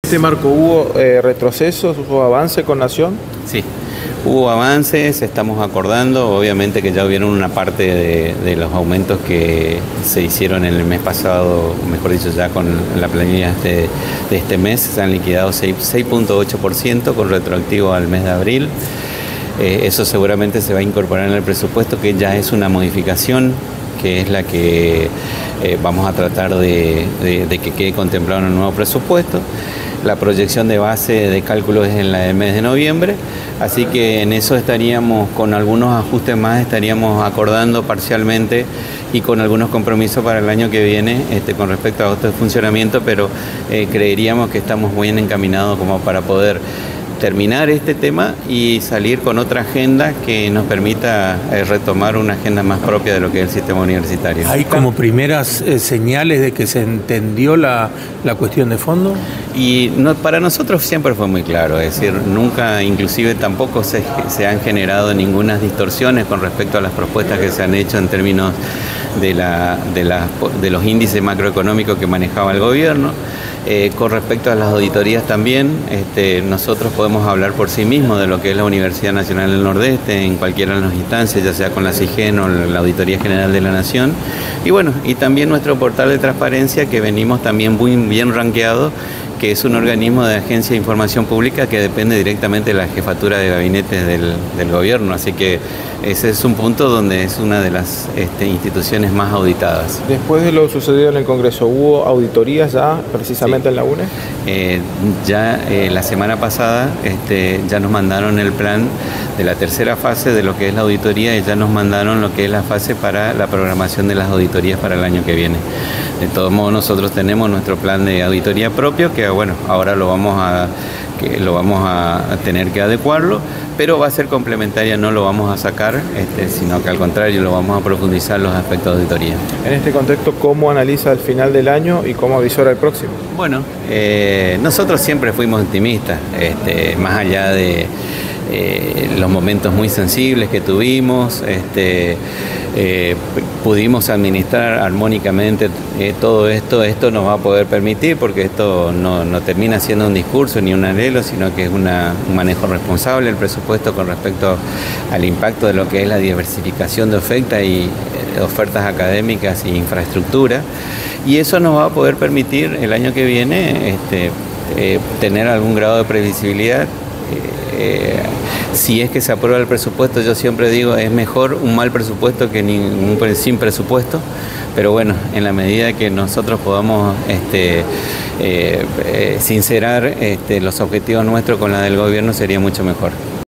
este marco hubo retrocesos, hubo avance con Nación. Sí, hubo avances, estamos acordando, obviamente que ya hubieron una parte de los aumentos que se hicieron en el mes pasado, mejor dicho ya con la planilla de este mes, se han liquidado 6.8% con retroactivo al mes de abril. Eso seguramente se va a incorporar en el presupuesto, que ya es una modificación, que es la que vamos a tratar de que quede contemplado en el nuevo presupuesto. La proyección de base de cálculo es en el mes de noviembre, así que en eso estaríamos, con algunos ajustes más, estaríamos acordando parcialmente y con algunos compromisos para el año que viene con respecto a otro funcionamiento, pero creeríamos que estamos bien encaminados como para poder terminar este tema y salir con otra agenda que nos permita retomar una agenda más propia de lo que es el sistema universitario. ¿Hay como primeras señales de que se entendió la cuestión de fondo? Y para nosotros siempre fue muy claro, es decir, nunca, inclusive tampoco se han generado ninguna distorsiones con respecto a las propuestas que se han hecho en términos de los índices macroeconómicos que manejaba el gobierno. Con respecto a las auditorías también, nosotros podemos hablar por sí mismos de lo que es la Universidad Nacional del Nordeste en cualquiera de las instancias, ya sea con la CIGEN o la Auditoría General de la Nación. Y bueno, y también nuestro portal de transparencia, que venimos también muy bien rankeados, que es un organismo de agencia de información pública que depende directamente de la jefatura de gabinetes del gobierno, así que ese es un punto donde es una de las instituciones más auditadas. Después de lo sucedido en el Congreso, ¿hubo auditorías ya precisamente en la UNE? La semana pasada ya nos mandaron el plan de la tercera fase de lo que es la auditoría y ya nos mandaron lo que es la fase para la programación de las auditorías para el año que viene. De todos modos, nosotros tenemos nuestro plan de auditoría propio, que bueno, ahora lo vamos a tener que adecuarlo, pero va a ser complementaria, no lo vamos a sacar, sino que al contrario lo vamos a profundizar los aspectos de auditoría. En este contexto, ¿cómo analiza el final del año y cómo avisora el próximo? Bueno, nosotros siempre fuimos optimistas, más allá de los momentos muy sensibles que tuvimos, pudimos administrar armónicamente todo esto nos va a poder permitir, porque esto no termina siendo un discurso ni un anhelo, sino que es un manejo responsable del presupuesto con respecto al impacto de lo que es la diversificación de ofertas académicas e infraestructura, y eso nos va a poder permitir el año que viene tener algún grado de previsibilidad. Si es que se aprueba el presupuesto, yo siempre digo, es mejor un mal presupuesto que sin presupuesto, pero bueno, en la medida que nosotros podamos sincerar los objetivos nuestros con la del gobierno, sería mucho mejor.